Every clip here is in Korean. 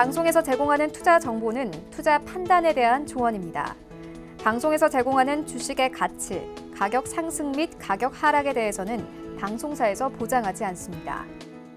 방송에서 제공하는 투자 정보는 투자 판단에 대한 조언입니다. 방송에서 제공하는 주식의 가치, 가격 상승 및 가격 하락에 대해서는 방송사에서 보장하지 않습니다.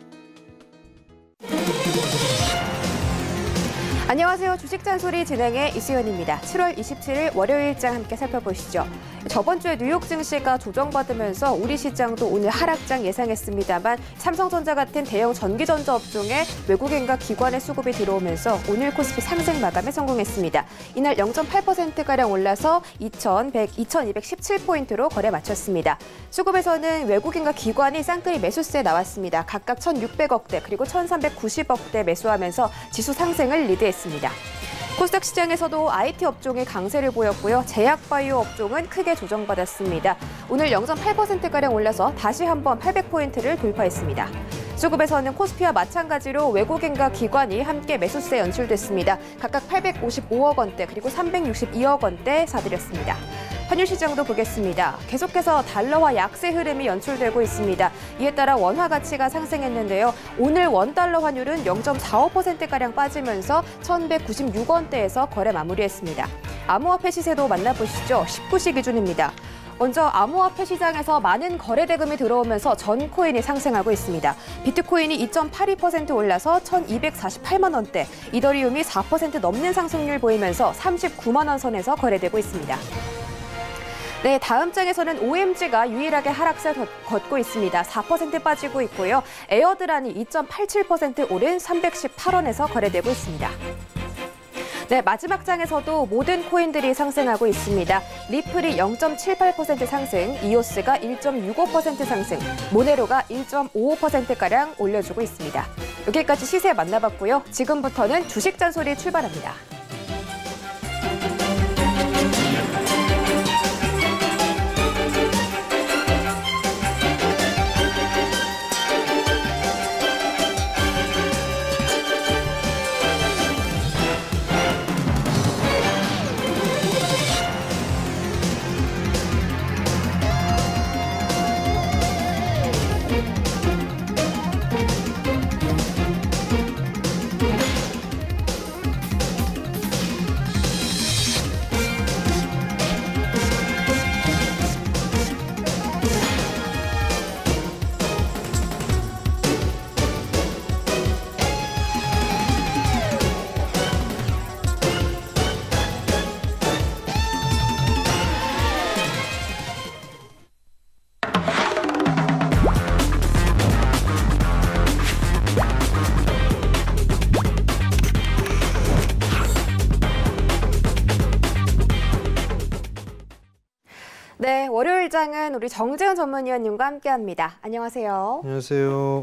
안녕하세요. 주식잔소리 진행의 이수연입니다. 7월 27일 월요일장 함께 살펴보시죠. 저번 주에 뉴욕 증시가 조정받으면서 우리 시장도 오늘 하락장 예상했습니다만 삼성전자 같은 대형 전기전자 업종에 외국인과 기관의 수급이 들어오면서 오늘 코스피 상승 마감에 성공했습니다. 이날 0.8%가량 올라서 2217포인트로 거래 마쳤습니다. 수급에서는 외국인과 기관이 쌍끌이 매수세에 나왔습니다. 각각 1,600억대 그리고 1,390억대 매수하면서 지수 상승을 리드했습니다. 코스닥 시장에서도 IT 업종이 강세를 보였고요. 제약바이오 업종은 크게 조정받았습니다. 오늘 0.8%가량 올라서 다시 한번 800포인트를 돌파했습니다. 수급에서는 코스피와 마찬가지로 외국인과 기관이 함께 매수세에 연출됐습니다. 각각 855억 원대 그리고 362억 원대 사들였습니다. 환율 시장도 보겠습니다. 계속해서 달러화 약세 흐름이 연출되고 있습니다. 이에 따라 원화 가치가 상승했는데요. 오늘 원달러 환율은 0.45%가량 빠지면서 1,196원대에서 거래 마무리했습니다. 암호화폐 시세도 만나보시죠. 19시 기준입니다. 먼저 암호화폐 시장에서 많은 거래 대금이 들어오면서 전 코인이 상승하고 있습니다. 비트코인이 2.82% 올라서 1,248만 원대, 이더리움이 4% 넘는 상승률 보이면서 39만 원 선에서 거래되고 있습니다. 네, 다음 장에서는 OMG가 유일하게 하락세 걷고 있습니다. 4% 빠지고 있고요. 에어드란이 2.87% 오른 318원에서 거래되고 있습니다. 네, 마지막 장에서도 모든 코인들이 상승하고 있습니다. 리플이 0.78% 상승, 이오스가 1.65% 상승, 모네로가 1.55%가량 올려주고 있습니다. 여기까지 시세 만나봤고요. 지금부터는 주식 잔소리 출발합니다. 네, 월요일장은 우리 정재훈 전문위원님과 함께합니다. 안녕하세요. 안녕하세요.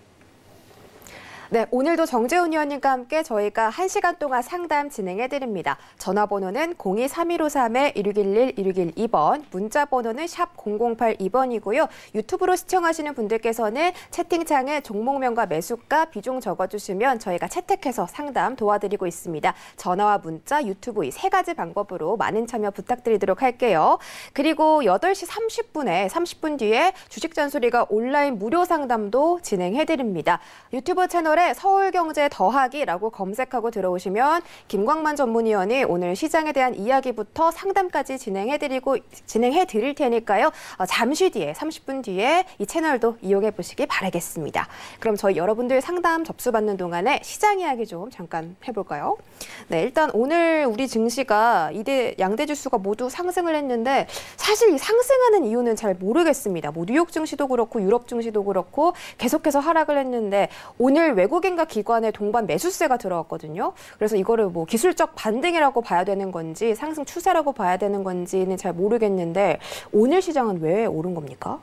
네, 오늘도 정재훈 위원님과 함께 저희가 1시간 동안 상담 진행해드립니다. 전화번호는 02-3253-1611-1612번, 문자번호는 샵 0082번이고요. 유튜브로 시청하시는 분들께서는 채팅창에 종목명과 매수가, 비중 적어주시면 저희가 채택해서 상담 도와드리고 있습니다. 전화와 문자, 유튜브 이 세 가지 방법으로 많은 참여 부탁드리도록 할게요. 그리고 8시 30분 뒤에 주식잔소리가 온라인 무료 상담도 진행해드립니다. 유튜브 채널에 서울경제 더하기라고 검색하고 들어오시면 김광만 전문위원이 오늘 시장에 대한 이야기부터 상담까지 진행해드릴 테니까요. 잠시 뒤에 30분 뒤에 이 채널도 이용해 보시기 바라겠습니다. 그럼 저희 여러분들 상담 접수받는 동안에 시장 이야기 좀 잠깐 해볼까요? 네, 일단 오늘 우리 증시가 양대 지수가 모두 상승을 했는데 사실 이 상승하는 이유는 잘 모르겠습니다. 뭐 뉴욕 증시도 그렇고 유럽 증시도 그렇고 계속해서 하락을 했는데 오늘 외국인과 기관의 동반 매수세가 들어왔거든요. 그래서 이거를 뭐 기술적 반등이라고 봐야 되는 건지 상승 추세라고 봐야 되는 건지는 잘 모르겠는데 오늘 시장은 왜 오른 겁니까?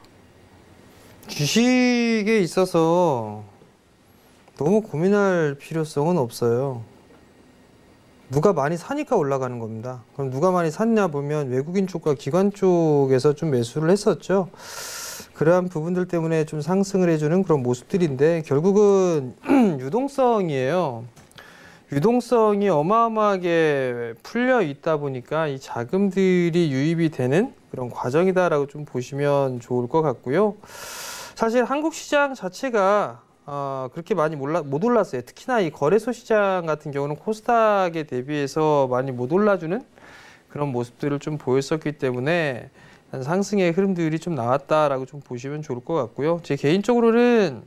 주식에 있어서 너무 고민할 필요성은 없어요. 누가 많이 사니까 올라가는 겁니다. 그럼 누가 많이 샀냐 보면 외국인 쪽과 기관 쪽에서 좀 매수를 했었죠. 그러한 부분들 때문에 좀 상승을 해주는 그런 모습들인데 결국은 유동성이에요. 유동성이 어마어마하게 풀려 있다 보니까 이 자금들이 유입이 되는 그런 과정이다라고 좀 보시면 좋을 것 같고요. 사실 한국 시장 자체가 그렇게 많이 못 올랐어요. 특히나 이 거래소 시장 같은 경우는 코스닥에 대비해서 많이 못 올라주는 그런 모습들을 좀 보였었기 때문에 상승의 흐름들이 좀 나왔다라고 좀 보시면 좋을 것 같고요. 제 개인적으로는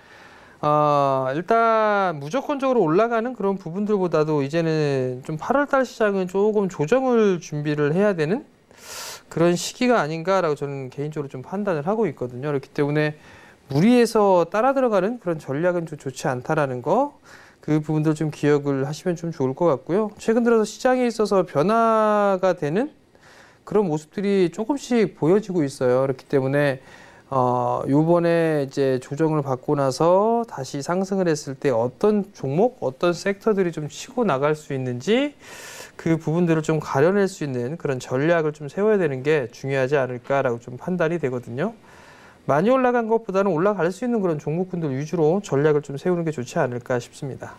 일단 무조건적으로 올라가는 그런 부분들보다도 이제는 좀 8월달 시장은 조금 조정을 준비를 해야 되는 그런 시기가 아닌가라고 저는 개인적으로 좀 판단을 하고 있거든요. 그렇기 때문에 무리해서 따라 들어가는 그런 전략은 좀 좋지 않다라는 거, 그 부분들 좀 기억을 하시면 좀 좋을 것 같고요. 최근 들어서 시장에 있어서 변화가 되는 그런 모습들이 조금씩 보여지고 있어요. 그렇기 때문에 요번에 이제 조정을 받고 나서 다시 상승을 했을 때 어떤 종목, 어떤 섹터들이 좀 치고 나갈 수 있는지 그 부분들을 좀 가려낼 수 있는 그런 전략을 좀 세워야 되는 게 중요하지 않을까라고 좀 판단이 되거든요. 많이 올라간 것보다는 올라갈 수 있는 그런 종목군들 위주로 전략을 좀 세우는 게 좋지 않을까 싶습니다.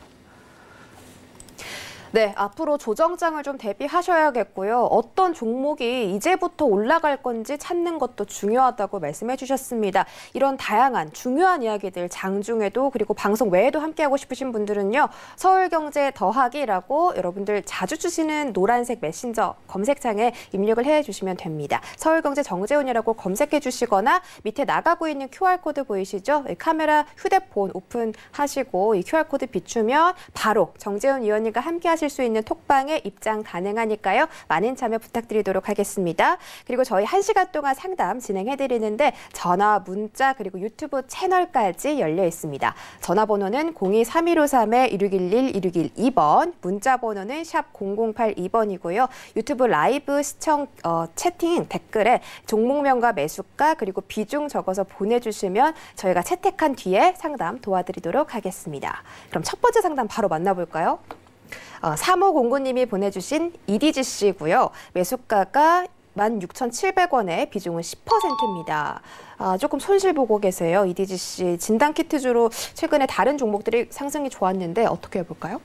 네, 앞으로 조정장을 좀 대비하셔야겠고요. 어떤 종목이 이제부터 올라갈 건지 찾는 것도 중요하다고 말씀해 주셨습니다. 이런 다양한 중요한 이야기들 장중에도 그리고 방송 외에도 함께하고 싶으신 분들은요. 서울경제 더하기라고 여러분들 자주 주시는 노란색 메신저 검색창에 입력을 해주시면 됩니다. 서울경제 정재훈이라고 검색해 주시거나 밑에 나가고 있는 QR코드 보이시죠? 카메라 휴대폰 오픈하시고 이 QR코드 비추면 바로 정재훈 위원님과 함께하실 수 있는 톡방에 입장 가능하니까요. 많은 참여 부탁드리도록 하겠습니다. 그리고 저희 1시간 동안 상담 진행해드리는데 전화, 문자 그리고 유튜브 채널까지 열려 있습니다. 전화번호는 02-3153-1611-1612번, 문자번호는 샵 0082번이고요. 유튜브 라이브 시청 채팅 댓글에 종목명과 매수가 그리고 비중 적어서 보내주시면 저희가 채택한 뒤에 상담 도와드리도록 하겠습니다. 그럼 첫 번째 상담 바로 만나볼까요? 3509님이 보내주신 EDGC고요. 매수가가 16,700원에 비중은 10%입니다. 조금 손실 보고 계세요. EDGC 진단키트주로 최근에 다른 종목들이 상승이 좋았는데 어떻게 해볼까요?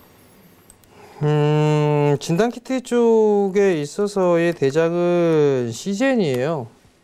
진단키트 쪽에 있어서의 대장은 시젠이에요.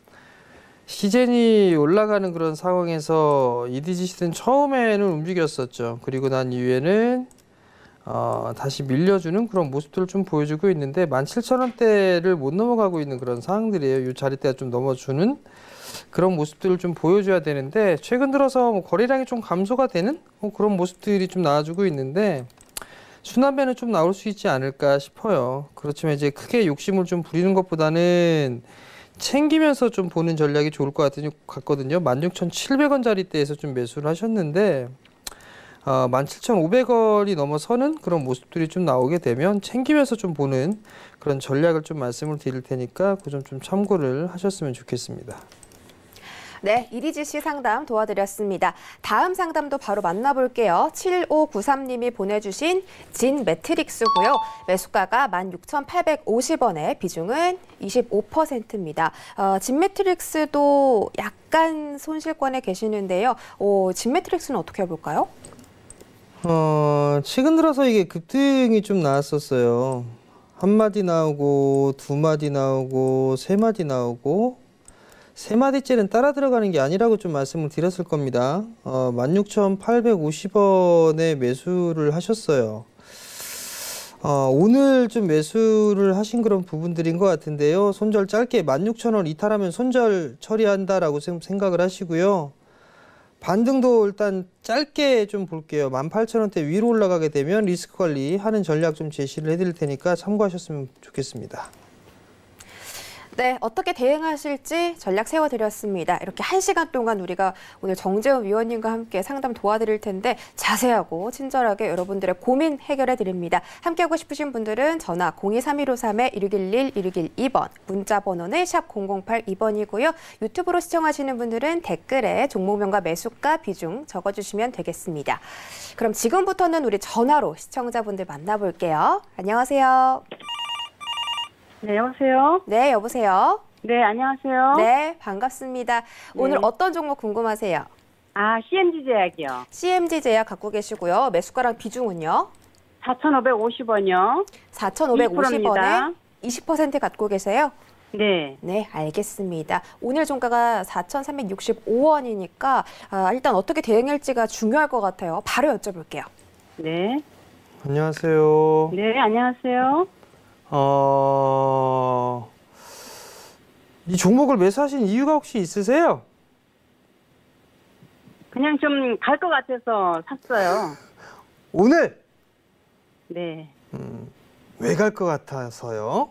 시젠이 올라가는 그런 상황에서 EDGC는 처음에는 움직였었죠. 그리고 난 이후에는 다시 밀려주는 그런 모습들을 좀 보여주고 있는데 17,000원대를 못 넘어가고 있는 그런 상황들이에요. 이 자리대가 좀 넘어주는 그런 모습들을 좀 보여줘야 되는데 최근 들어서 뭐 거래량이 좀 감소가 되는 그런 모습들이 좀 나와주고 있는데 순환매는 좀 나올 수 있지 않을까 싶어요. 그렇지만 이제 크게 욕심을 좀 부리는 것보다는 챙기면서 좀 보는 전략이 좋을 것 같거든요. 16,700원짜리대에서 좀 매수를 하셨는데 17,500원이 넘어서는 그런 모습들이 좀 나오게 되면 챙기면서 좀 보는 그런 전략을 좀 말씀을 드릴 테니까 그 점 좀 참고를 하셨으면 좋겠습니다. 네, EDGC 상담 도와드렸습니다. 다음 상담도 바로 만나볼게요. 7593님이 보내주신 진 매트릭스고요. 매수가가 16,850원에 비중은 25%입니다. 진 매트릭스도 약간 손실권에 계시는데요. 진 매트릭스는 어떻게 해볼까요? 최근 들어서 이게 급등이 좀 나왔었어요. 한 마디 나오고, 두 마디 나오고, 세 마디 나오고, 세 마디째는 따라 들어가는 게 아니라고 좀 말씀을 드렸을 겁니다. 16,850원에 매수를 하셨어요. 오늘 좀 매수를 하신 그런 부분들인 것 같은데요. 손절 짧게 16,000원 이탈하면 손절 처리한다라고 생각을 하시고요. 반등도 일단 짧게 좀 볼게요. 18,000원대 위로 올라가게 되면 리스크 관리하는 전략 좀 제시를 해드릴 테니까 참고하셨으면 좋겠습니다. 네, 어떻게 대응하실지 전략 세워드렸습니다. 이렇게 1시간 동안 우리가 오늘 정재훈 위원님과 함께 상담 도와드릴 텐데 자세하고 친절하게 여러분들의 고민 해결해드립니다. 함께하고 싶으신 분들은 전화 02-3153-1611-1612번, 문자 번호는 샵 0082번이고요. 유튜브로 시청하시는 분들은 댓글에 종목명과 매수가 비중 적어주시면 되겠습니다. 그럼 지금부터는 우리 전화로 시청자분들 만나볼게요. 안녕하세요. 네, 여보세요? 네, 여보세요? 네, 안녕하세요? 네, 반갑습니다. 오늘 네. 어떤 종목 궁금하세요? CMG 제약이요. CMG 제약 갖고 계시고요. 매수가랑 비중은요? 4,550원이요. 4,550원에 20% 갖고 계세요? 네. 네, 알겠습니다. 오늘 종가가 4,365원이니까 일단 어떻게 대응할지가 중요할 것 같아요. 바로 여쭤볼게요. 네. 안녕하세요. 네, 안녕하세요. 이 종목을 매수하신 이유가 혹시 있으세요? 그냥 좀 갈 것 같아서 샀어요. 오늘 네. 왜 갈 것 같아서요?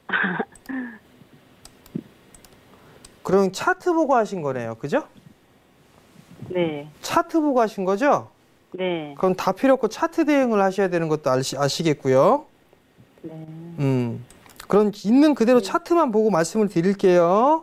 그럼 차트 보고 하신 거네요, 그죠? 네. 차트 보고 하신 거죠? 네. 그럼 다 필요 없고 차트 대응을 하셔야 되는 것도 아시겠고요. 네. 그럼 있는 그대로 차트만 보고 말씀을 드릴게요.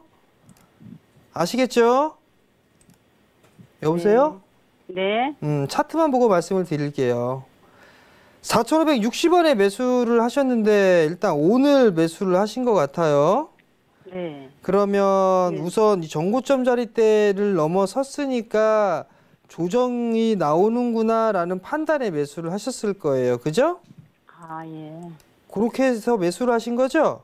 아시겠죠? 여보세요? 네. 차트만 보고 말씀을 드릴게요. 4,560원에 매수를 하셨는데 일단 오늘 매수를 하신 것 같아요. 네. 그러면 네. 우선 이 정고점 자리대를 넘어섰으니까 조정이 나오는구나라는 판단에 매수를 하셨을 거예요. 그죠? 아, 예. 그렇게 해서 매수를 하신 거죠?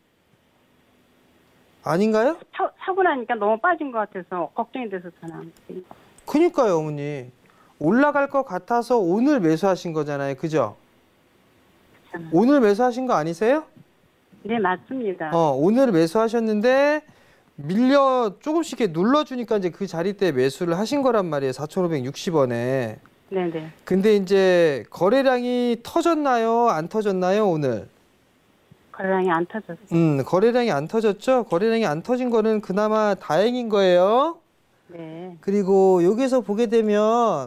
아닌가요? 사고 나니까 너무 빠진 것 같아서 걱정이 돼서 전화 안 드린 거. 그니까요, 어머니. 올라갈 것 같아서 오늘 매수하신 거잖아요. 그죠? 오늘 매수하신 거 아니세요? 네, 맞습니다. 오늘 매수하셨는데 조금씩 이렇게 눌러주니까 이제 그 자리대 매수를 하신 거란 말이에요. 4,560원에. 네네. 근데 이제 거래량이 터졌나요? 안 터졌나요? 오늘? 거래량이 안 터졌어요. 거래량이 안 터졌죠? 거래량이 안 터진 거는 그나마 다행인 거예요. 네. 그리고 여기서 보게 되면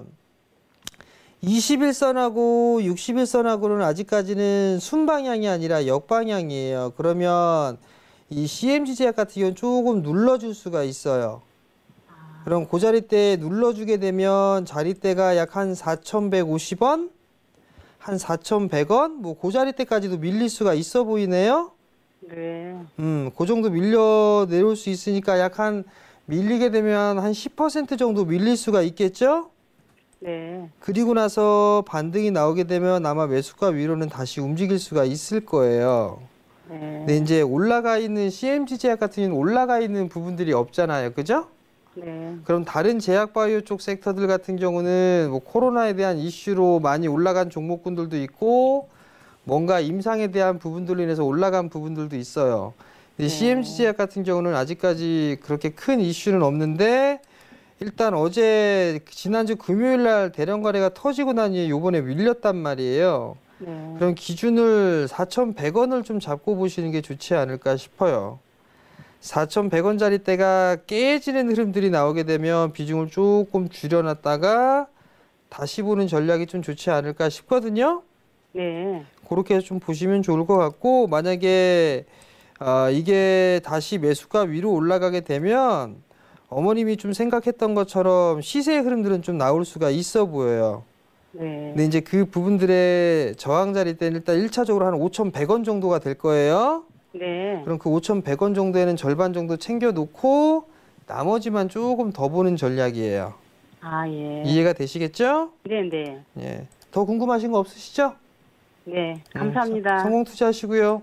21선하고 61선하고는 아직까지는 순방향이 아니라 역방향이에요. 그러면 이 CMG 제약 같은 경우는 조금 눌러줄 수가 있어요. 그럼 그 자리대 눌러주게 되면 자리대가 약 한 4,150원? 한 4,100원? 뭐 그 자리대까지도 밀릴 수가 있어 보이네요. 네. 그 정도 밀려 내려올 수 있으니까 약 한 밀리게 되면 한 10% 정도 밀릴 수가 있겠죠? 네. 그리고 나서 반등이 나오게 되면 아마 매수가 위로는 다시 움직일 수가 있을 거예요. 네. 근데 이제 올라가 있는 CMG 제약 같은 경우는 올라가 있는 부분들이 없잖아요. 그죠? 네. 그럼 다른 제약바이오 쪽 섹터들 같은 경우는 뭐 코로나에 대한 이슈로 많이 올라간 종목군들도 있고 뭔가 임상에 대한 부분들로 인해서 올라간 부분들도 있어요. 근데 CMG 제약 같은 경우는 아직까지 그렇게 큰 이슈는 없는데 일단 지난주 금요일 날 대량 거래가 터지고 나니 요번에 밀렸단 말이에요. 네. 그럼 기준을 4,100원을 좀 잡고 보시는 게 좋지 않을까 싶어요. 4,100원짜리 대가 깨지는 흐름들이 나오게 되면 비중을 조금 줄여놨다가 다시 보는 전략이 좀 좋지 않을까 싶거든요. 네. 그렇게 해서 좀 보시면 좋을 것 같고, 만약에 이게 다시 매수가 위로 올라가게 되면 어머님이 좀 생각했던 것처럼 시세의 흐름들은 좀 나올 수가 있어 보여요. 네. 근데 이제 그 부분들의 저항 자리 때는 일단 1차적으로 한 5,100원 정도가 될 거예요. 네. 그럼 그 5,100원 정도에는 절반 정도 챙겨 놓고 나머지만 조금 더 보는 전략이에요. 아, 예. 이해가 되시겠죠? 네네. 예. 더 궁금하신 거 없으시죠? 네. 감사합니다. 성공 투자하시고요.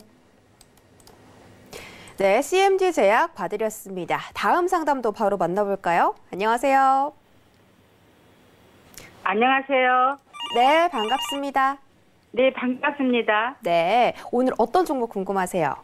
네, CMG 제약 봐드렸습니다. 다음 상담도 바로 만나볼까요? 안녕하세요. 안녕하세요. 네, 반갑습니다. 네, 반갑습니다. 네, 오늘 어떤 종목 궁금하세요?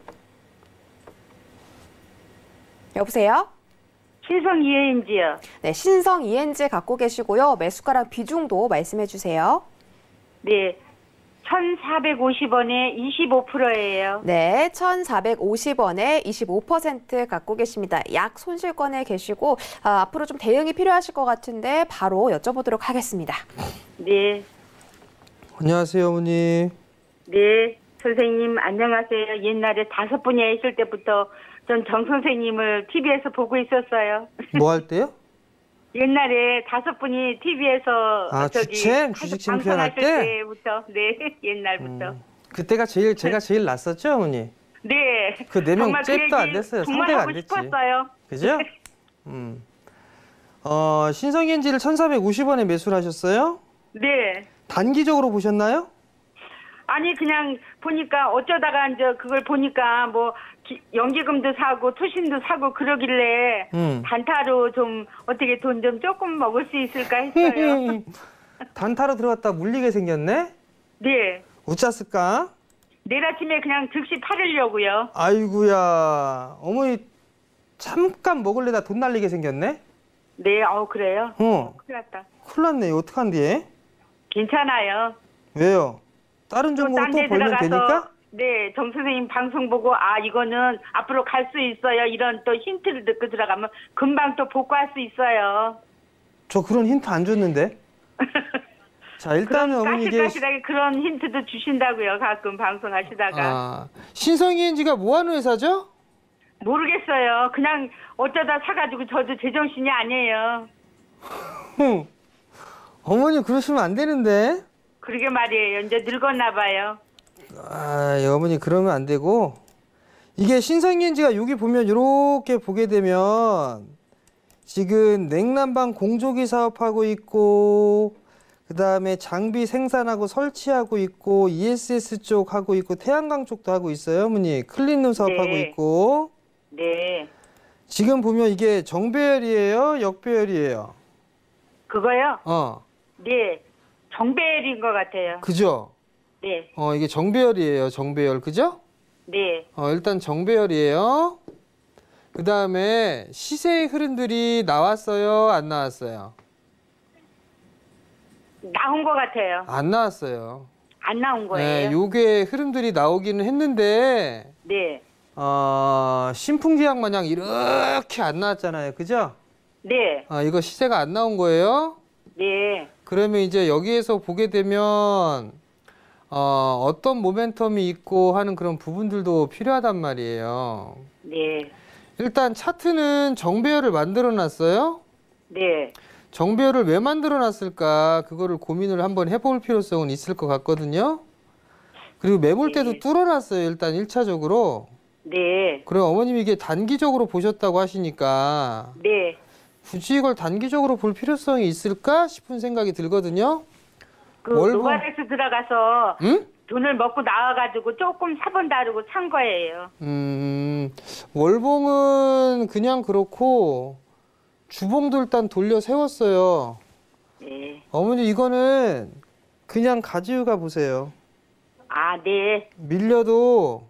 여보세요? 신성 ENG요. 네, 신성 ENG 갖고 계시고요. 매수가랑 비중도 말씀해 주세요. 네, 1,450원에 25%예요. 네, 1,450원에 25% 갖고 계십니다. 약 손실권에 계시고 앞으로 좀 대응이 필요하실 것 같은데 바로 여쭤보도록 하겠습니다. 네, 안녕하세요, 어머니. 네, 선생님 안녕하세요. 옛날에 5분야 있을 때부터 전 정 선생님을 TV에서 보고 있었어요. 뭐 할 때요? 옛날에 5분이 TV에서 주식 챔피언 할 때? 때부터, 네, 옛날부터. 그때가 제가 제일 낫었죠, 어머니? 네. 그 4명 정말 그 잽도 안 얘기 됐어요. 정말 상대가 하고 안 됐지. 싶었어요. 그죠? 신성엔지를 1,450원에 매수를 하셨어요? 네. 단기적으로 보셨나요? 아니 그냥 보니까 어쩌다가 이제 그걸 보니까 뭐 연기금도 사고 투신도 사고 그러길래 단타로 좀 어떻게 돈 좀 조금 먹을 수 있을까 했어요. 단타로 들어갔다 물리게 생겼네? 네. 어쩌을까? 내일 아침에 그냥 즉시 팔으려고요. 아이고야, 어머니 잠깐 먹을래다 돈 날리게 생겼네? 네, 그래요? 큰일 났다. 큰일 났네. 이거 어떡한디? 괜찮아요. 왜요? 다른 종목으로 또 벌면 되니까? 네, 정 선생님 방송 보고 이거는 앞으로 갈 수 있어요. 이런 또 힌트를 듣고 들어가면 금방 또 복구할 수 있어요. 저 그런 힌트 안 줬는데? 자, 일단은 어머니 이게 까실까실하게 그런 힌트도 주신다고요. 가끔 방송하시다가. 신성이엔지가 뭐 하는 회사죠? 모르겠어요. 그냥 어쩌다 사가지고 저도 제정신이 아니에요. 어머니 그러시면 안 되는데? 그러게 말이에요. 이제 늙었나 봐요. 어머니 그러면 안 되고, 이게 신성이엔지가 여기 보면 이렇게 보게 되면 지금 냉난방 공조기 사업하고 있고, 그 다음에 장비 생산하고 설치하고 있고, ESS 쪽 하고 있고, 태양광 쪽도 하고 있어요, 어머니. 클린룸 사업하고 있고. 네. 지금 보면 이게 정배열이에요, 역배열이에요? 그거요? 네. 정배열인 것 같아요. 그죠? 네. 이게 정배열이에요, 정배열. 그죠? 네. 일단 정배열이에요. 그 다음에 시세의 흐름들이 나왔어요, 안 나왔어요? 나온 것 같아요. 안 나왔어요. 안 나온 거예요? 네, 요게 흐름들이 나오기는 했는데, 네. 신풍지약 마냥 이렇게 안 나왔잖아요. 그죠? 네. 이거 시세가 안 나온 거예요. 네. 그러면 이제 여기에서 보게 되면, 어떤 모멘텀이 있고 하는 그런 부분들도 필요하단 말이에요. 네. 일단 차트는 정배열을 만들어 놨어요. 네. 정배열을 왜 만들어 놨을까? 그거를 고민을 한번 해볼 필요성은 있을 것 같거든요. 그리고 매물대도 뚫어놨어요. 일단 1차적으로. 네. 그럼 어머님이 이게 단기적으로 보셨다고 하시니까 네. 굳이 이걸 단기적으로 볼 필요성이 있을까 싶은 생각이 들거든요. 그 노가레스 들어가서 응? 돈을 먹고 나와가지고 조금 사본다고 산 거예요. 월봉은 그냥 그렇고 주봉도 일단 돌려 세웠어요. 네. 어머니 이거는 그냥 가지고 보세요. 네. 밀려도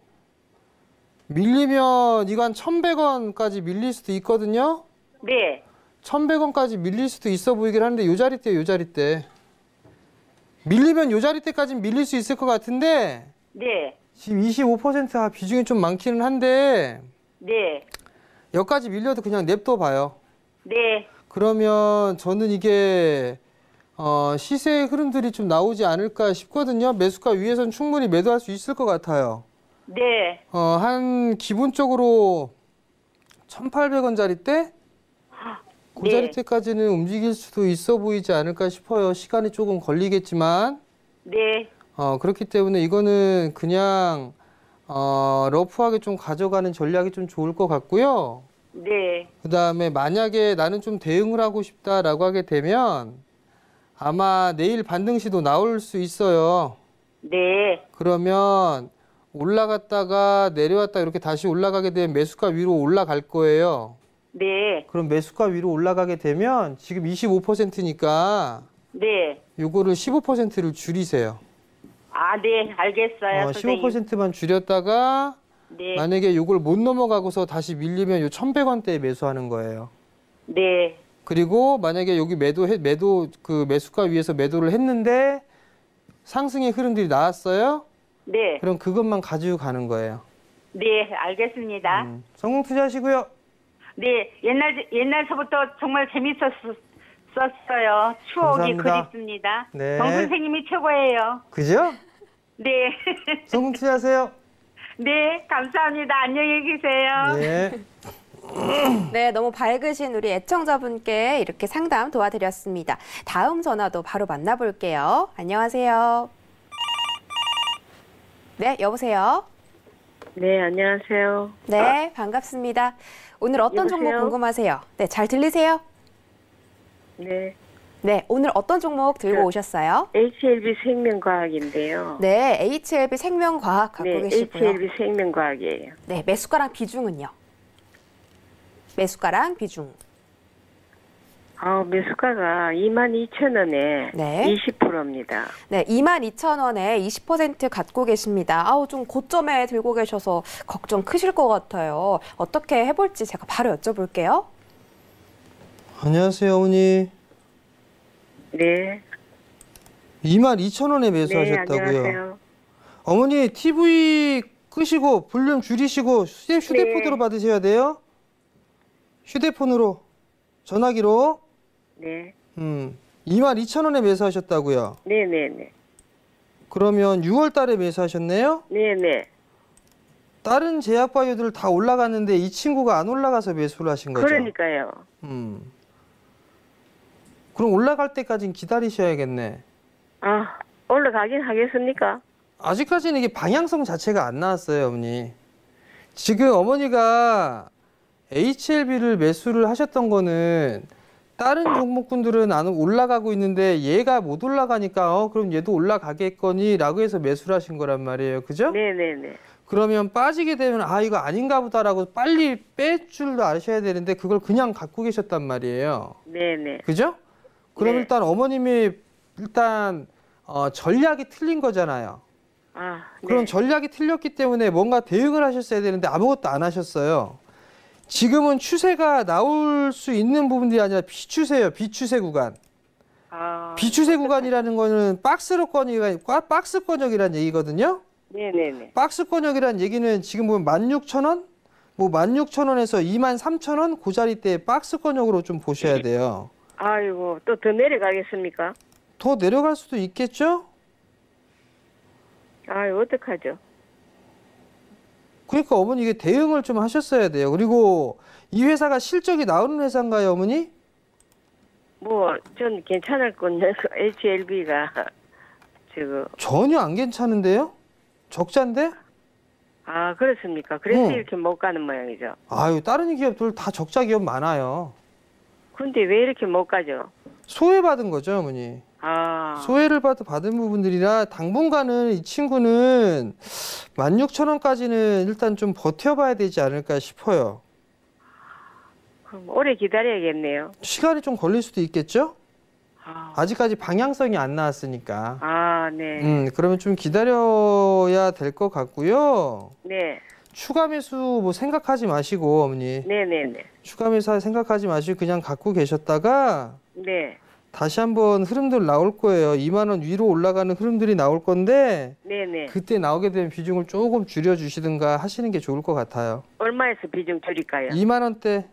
밀리면 이거 한 1,100원까지 밀릴 수도 있거든요. 네. 1,100원까지 밀릴 수도 있어 보이긴 하는데 요 자리대 요 자리대. 밀리면 요 자리대까지는 밀릴 수 있을 것 같은데 네. 지금 25%가 비중이 좀 많기는 한데 네. 여기까지 밀려도 그냥 냅둬 봐요. 네. 그러면 저는 이게 시세의 흐름들이 좀 나오지 않을까 싶거든요. 매수가 위에선 충분히 매도할 수 있을 것 같아요. 네. 한 기본적으로 1,800원짜리 때? 그 자리대까지는 움직일 수도 있어 보이지 않을까 싶어요. 시간이 조금 걸리겠지만. 네. 그렇기 때문에 이거는 그냥 러프하게 좀 가져가는 전략이 좀 좋을 것 같고요. 네. 그 다음에 만약에 나는 좀 대응을 하고 싶다라고 하게 되면 아마 내일 반등시도 나올 수 있어요. 네. 그러면 올라갔다가 내려왔다 이렇게 다시 올라가게 되면 매수가 위로 올라갈 거예요. 네. 그럼 매수가 위로 올라가게 되면 지금 25%니까 네. 요거를 15%를 줄이세요. 네. 알겠어요. 선생님. 15%만 줄였다가 네. 만약에 요걸 못 넘어가고서 다시 밀리면 요 1,100원대에 매수하는 거예요. 네. 그리고 만약에 여기 그 매수가 위에서 매도를 했는데 상승의 흐름들이 나왔어요. 네. 그럼 그것만 가지고 가는 거예요. 네. 알겠습니다. 성공 투자하시고요. 네. 옛날서부터 정말 재밌었어요. 추억이 감사합니다. 그립습니다. 네. 정 선생님이 최고예요. 그죠? 네. 성공 투자하세요. 네. 감사합니다. 안녕히 계세요. 네. 네, 너무 밝으신 우리 애청자분께 이렇게 상담 도와드렸습니다. 다음 전화도 바로 만나볼게요. 안녕하세요. 네, 여보세요. 네, 안녕하세요. 네, 반갑습니다. 오늘 어떤 여보세요? 종목 궁금하세요? 네, 잘 들리세요? 네. 네, 오늘 어떤 종목 들고 오셨어요? HLB 생명과학인데요. 네, HLB 생명과학 갖고 네, 계시고요. HLB 생명과학이에요. 네, 매수가랑 비중은요? 매수가랑 비중. 매수가가 22,000원에 네. 20%입니다. 네, 22,000원에 20% 갖고 계십니다. 좀 고점에 들고 계셔서 걱정 크실 것 같아요. 어떻게 해볼지 제가 바로 여쭤볼게요. 안녕하세요, 어머니. 네. 22,000원에 네, 매수하셨다고요. 안녕하세요. 어머니 TV 끄시고 볼륨 줄이시고 휴대폰으로 네. 받으셔야 돼요. 휴대폰으로 전화기로. 네. 22,000원에 매수하셨다고요. 네네네. 그러면 6월 달에 매수하셨네요? 네네. 다른 제약바이오들 다 올라갔는데 이 친구가 안 올라가서 매수를 하신 거죠? 그러니까요. 그럼 올라갈 때까지는 기다리셔야겠네. 올라가긴 하겠습니까? 아직까지는 이게 방향성 자체가 안 나왔어요, 어머니. 지금 어머니가 HLB를 매수를 하셨던 거는 다른 종목군들은 안 올라가고 있는데 얘가 못 올라가니까 그럼 얘도 올라가겠거니 라고 해서 매수를 하신 거란 말이에요. 그죠? 네네네. 그러면 빠지게 되면 이거 아닌가 보다라고 빨리 뺄 줄도 아셔야 되는데 그걸 그냥 갖고 계셨단 말이에요. 네네. 그죠? 그럼 네. 일단 어머님이 전략이 틀린 거잖아요. 네. 그럼 전략이 틀렸기 때문에 뭔가 대응을 하셨어야 되는데 아무것도 안 하셨어요. 지금은 추세가 나올 수 있는 부분들이 아니라 비추세예요. 비추세 구간. 비추세 구간이라는 거는 박스권역이라는 얘기거든요. 네네네. 박스권역이라는 얘기는 지금 보면 16,000원? 16,000원에서 23,000원? 그 자리대 박스권역으로 좀 보셔야 돼요. 아이고, 또 더 내려가겠습니까? 더 내려갈 수도 있겠죠? 어떡하죠? 그러니까 어머니 이게 대응을 좀 하셨어야 돼요. 그리고 이 회사가 실적이 나오는 회사인가요, 어머니? 전 괜찮을 건데, HLB가, 전혀 안 괜찮은데요? 적자인데? 그렇습니까? 그래서 이렇게 못 가는 모양이죠. 다른 기업들 다 적자 기업 많아요. 근데 왜 이렇게 못 가죠? 소외받은 거죠, 어머니. 소외를 받은 부분들이라 당분간은 이 친구는 16,000원까지는 일단 좀 버텨봐야 되지 않을까 싶어요. 그럼 오래 기다려야겠네요. 시간이 좀 걸릴 수도 있겠죠? 아직까지 방향성이 안 나왔으니까. 네. 그러면 좀 기다려야 될 것 같고요. 네. 추가 매수 생각하지 마시고, 어머니. 네네네. 추가 매수 생각하지 마시고 그냥 갖고 계셨다가 네. 다시 한번 흐름들 나올 거예요. 2만 원 위로 올라가는 흐름들이 나올 건데 네네. 그때 나오게 되면 비중을 조금 줄여주시든가 하시는 게 좋을 것 같아요. 얼마에서 비중 줄일까요? 2만 원대,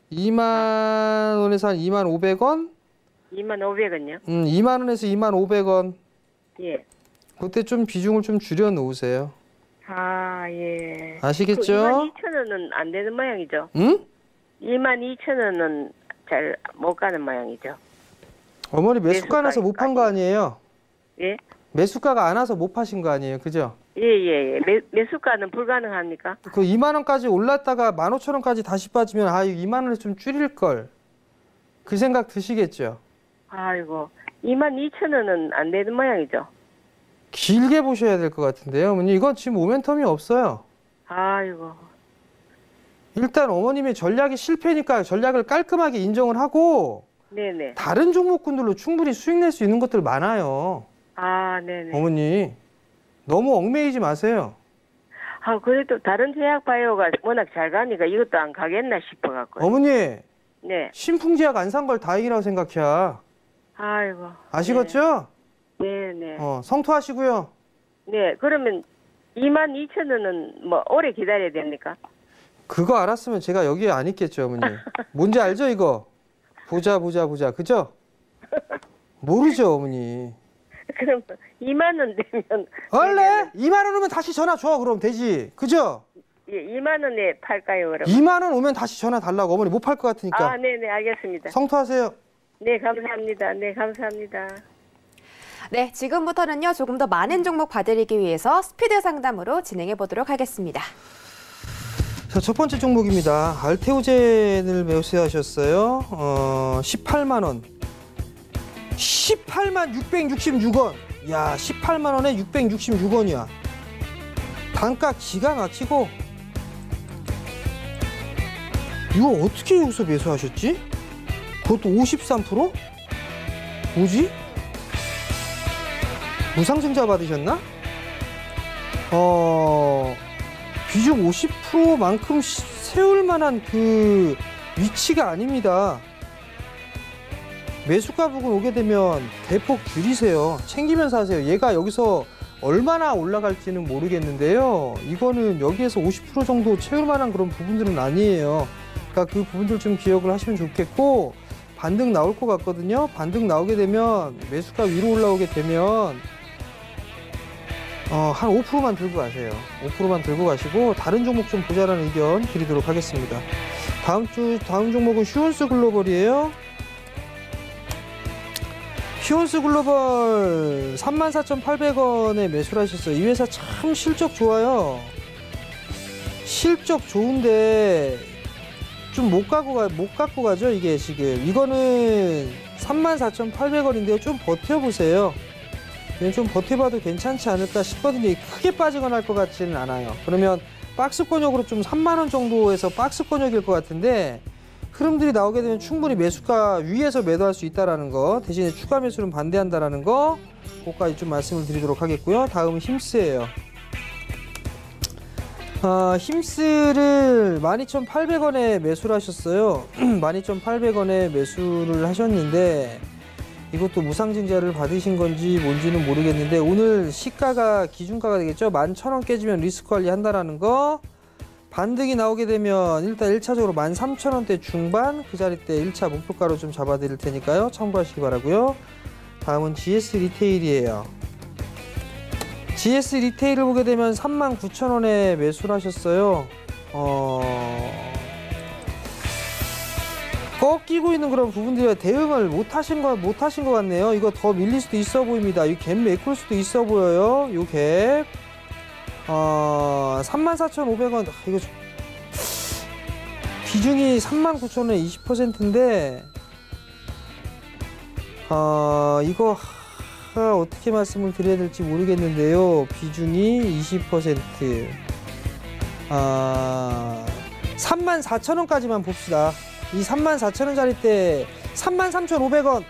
2만 원에서 한 2만 500원? 2만 500원요? 2만 원에서 2만 500원. 예. 그때 좀 비중을 좀 줄여 놓으세요. 예. 아시겠죠? 22,000원은 안 되는 모양이죠? 응? 22,000원은 잘 못 가는 모양이죠? 어머니 매수가 나서 못 판 거 아니에요? 예? 매수가가 안 와서 못 파신 거 아니에요? 그죠? 예. 매수가는 불가능합니까? 그 2만 원까지 올랐다가 15,000원까지 다시 빠지면 2만 원을 좀 줄일 걸. 그 생각 드시겠죠? 아이고, 22,000원은 안 되는 모양이죠? 길게 보셔야 될 것 같은데요, 어머니. 이건 지금 모멘텀이 없어요. 아이고. 일단 어머님의 전략이 실패니까 전략을 깔끔하게 인정을 하고 네네. 다른 종목군들로 충분히 수익 낼 수 있는 것들 많아요. 네네. 어머니, 너무 얽매이지 마세요. 그래도 다른 제약 바이오가 워낙 잘 가니까 이것도 안 가겠나 싶어갖고. 어머니, 네. 신풍제약 안 산 걸 다행이라고 생각해. 아이고. 아시겠죠? 네네. 성토하시고요. 네, 그러면 22,000원은 오래 기다려야 됩니까? 그거 알았으면 제가 여기에 안 있겠죠, 어머니. 뭔지 알죠, 이거? 보자. 그죠? 모르죠, 어머니. 그럼 2만 원 되면 원래 2만 원 오면 다시 전화 줘. 그럼 되지. 그죠? 예, 2만 원에 팔까요, 그럼? 2만 원 오면 다시 전화 달라고. 어머니 못 팔 것 같으니까. 네네, 알겠습니다. 성토하세요. 네, 감사합니다. 네, 감사합니다. 네, 지금부터는요, 조금 더 많은 종목 봐드리기 위해서 스피드 상담으로 진행해 보도록 하겠습니다. 자, 첫 번째 종목입니다. 알테오젠을 매수하셨어요. 18만 원. 18만 666원. 야, 18만 원에 666원이야. 단가 기가 막히고. 이거 어떻게 여기서 매수하셨지? 그것도 53%? 뭐지? 무상증자 받으셨나? 비중 50%만큼 세울 만한 그 위치가 아닙니다. 매수가 부근 오게 되면 대폭 줄이세요. 챙기면서 하세요. 얘가 여기서 얼마나 올라갈지는 모르겠는데요. 이거는 여기에서 50% 정도 채울 만한 그런 부분들은 아니에요. 그러니까 그 부분들 좀 기억을 하시면 좋겠고, 반등 나올 것 같거든요. 반등 나오게 되면 매수가 위로 올라오게 되면 한 5%만 들고 가세요. 5%만 들고 가시고 다른 종목 좀 보자라는 의견 드리도록 하겠습니다. 다음 종목은 휴온스 글로벌이에요. 휴온스 글로벌 34,800원에 매수를 하셨어요. 이 회사 참 실적 좋아요. 실적 좋은데 좀 못 갖고 가죠. 이게 지금 이거는 34,800원인데요. 좀 버텨보세요. 좀 버텨봐도 괜찮지 않을까 싶거든요. 크게 빠지거나 할 것 같지는 않아요. 그러면 박스권역으로 좀 3만원 정도에서 박스권역일 것 같은데, 흐름들이 나오게 되면 충분히 매수가 위에서 매도할 수 있다는 거, 대신에 추가 매수는 반대한다는 거, 그것까지 좀 말씀을 드리도록 하겠고요. 다음은 힘스예요. 힘스를 12,800원에 매수를 하셨어요. 12,800원에 매수를 하셨는데, 이것도 무상증자를 받으신 건지 뭔지는 모르겠는데, 오늘 시가가 기준가가 되겠죠. 11,000원 깨지면 리스크 관리 한다라는 거, 반등이 나오게 되면 일단 1차적으로 13,000원대 중반, 그 자리 때 1차 목표가로 좀 잡아드릴 테니까요. 참고하시기 바라고요. 다음은 GS 리테일이에요. GS 리테일을 보게 되면 39,000원에 매수를 하셨어요. 꺾이고 있는 그런 부분들에 대응을 못 하신 것 같네요. 이거 더 밀릴 수도 있어 보입니다. 이 갭 메꿀 수도 있어 보여요. 요 갭. 34,500원. 이거 비중이 39,000원에 20%인데, 이거 어떻게 말씀을 드려야 될지 모르겠는데요. 비중이 20%. 34,000원까지만 봅시다. 이 34,000원짜리 때 33,500원